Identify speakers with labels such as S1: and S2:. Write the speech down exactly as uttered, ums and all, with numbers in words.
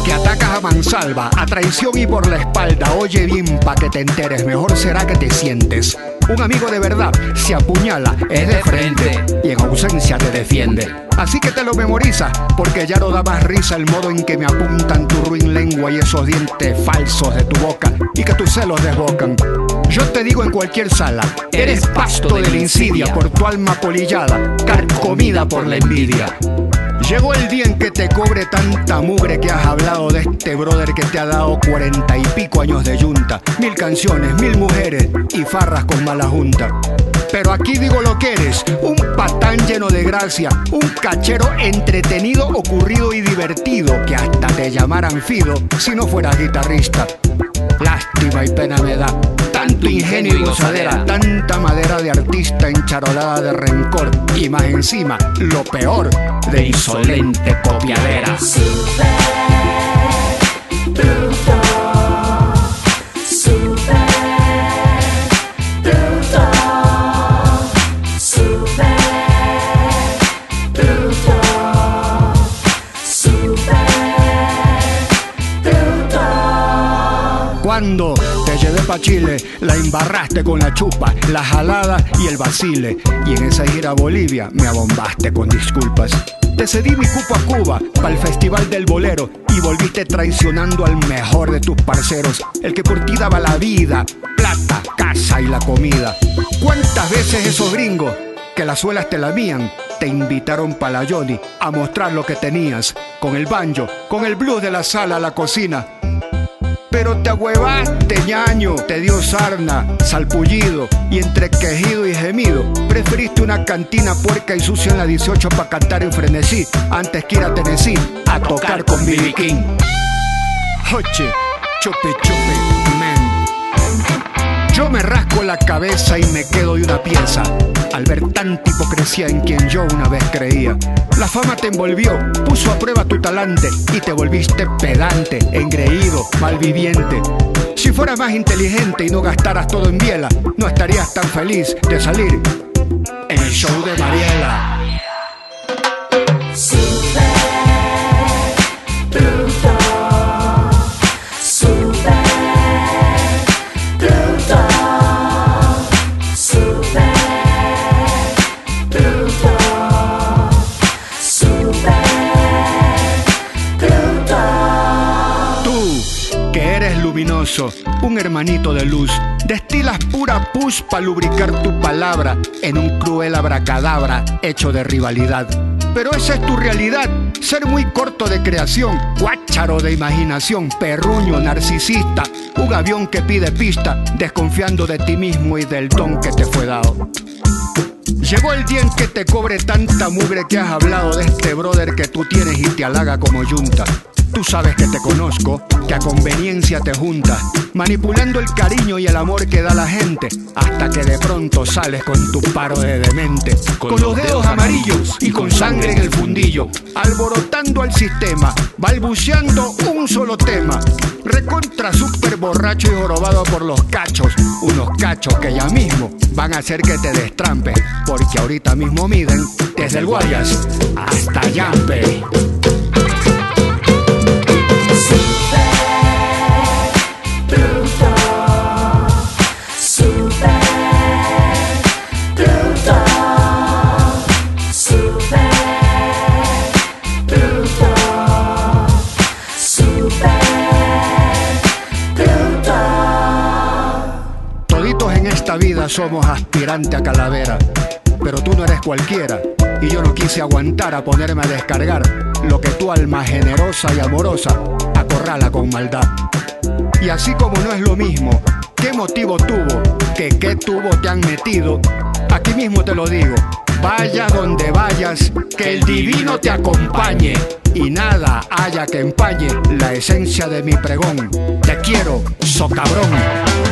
S1: que atacas a mansalva, a traición y por la espalda. Oye bien pa' que te enteres, mejor será que te sientes. Un amigo de verdad se apuñala, es de frente y en ausencia te defiende. Así que te lo memorizas, porque ya no da más risa el modo en que me apuntan tu ruin lengua y esos dientes falsos de tu boca y que tus celos desbocan. Yo te digo en cualquier sala, eres pasto de la insidia por tu alma polillada, carcomida por la envidia. Llegó el día en que te cobre tanta mugre que has hablado de este brother que te ha dado cuarenta y pico años de yunta, mil canciones, mil mujeres y farras con mala junta. Pero aquí digo lo que eres, un patán lleno de gracia, un cachero entretenido, ocurrido y divertido, que hasta te llamaran Fido si no fueras guitarrista. Lástima y pena me da, tanto ingenio y gozadera, tanta madera de artista encharolada de rencor, y más encima, lo peor, de insolente copiadera.
S2: Super bruto, super bruto, super bruto, super bruto.
S1: Cuando te llevé pa' Chile, la embarraste con la chupa, la jalada y el vacile. Y en esa gira a Bolivia me abombaste con disculpas. Te cedí mi cupo a Cuba para el Festival del Bolero y volviste traicionando al mejor de tus parceros, el que por ti daba la vida, plata, casa y la comida. ¿Cuántas veces esos gringos que las suelas te lamían te invitaron pa' la Johnny a mostrar lo que tenías, con el banjo, con el blues de la sala a la cocina? Pero te ahuevaste, ñaño, te dio sarna, salpullido y entre quejido y gemido preferiste una cantina puerca y sucia en la dieciocho pa' cantar en frenesí antes que ir a Tennessee a tocar con B B King. Oche, chupe chupe, man. Yo me rasco la cabeza y me quedo de una pieza al ver tanta hipocresía en quien yo una vez creía. La fama te envolvió, puso a prueba tu talante y te volviste pedante, engreído, malviviente. Si fueras más inteligente y no gastaras todo en biela, no estarías tan feliz de salir en el show de Mariela.
S2: Super bruto, super bruto, super bruto, super bruto.
S1: Tú, que eres luminoso, un hermanito de luz, destilas pura pus para lubricar tu palabra en un cruel abracadabra hecho de rivalidad. Pero esa es tu realidad, ser muy corto de creación, guácharo de imaginación, perruño, narcisista, un avión que pide pista, desconfiando de ti mismo y del don que te fue dado. Llegó el día en que te cobre tanta mugre que has hablado de este brother que tú tienes y te halaga como yunta. Tú sabes que te conozco, que a conveniencia te juntas, manipulando el cariño y el amor que da la gente, hasta que de pronto sales con tu paro de demente, con, con los dedos amarillos y con sangre en el fundillo, alborotando al sistema, balbuceando un solo tema, recontra super borracho y jorobado por los cachos, unos cachos que ya mismo van a hacer que te destrampes, porque ahorita mismo miden desde el Guayas hasta Yampe. En esta vida somos aspirante a calavera, pero tú no eres cualquiera y yo no quise aguantar a ponerme a descargar lo que tu alma generosa y amorosa acorrala con maldad. Y así como no es lo mismo qué motivo tuvo que qué tubo te han metido, aquí mismo te lo digo, vaya donde vayas, que el divino te acompañe y nada haya que empañe la esencia de mi pregón. Te quiero, so cabrón.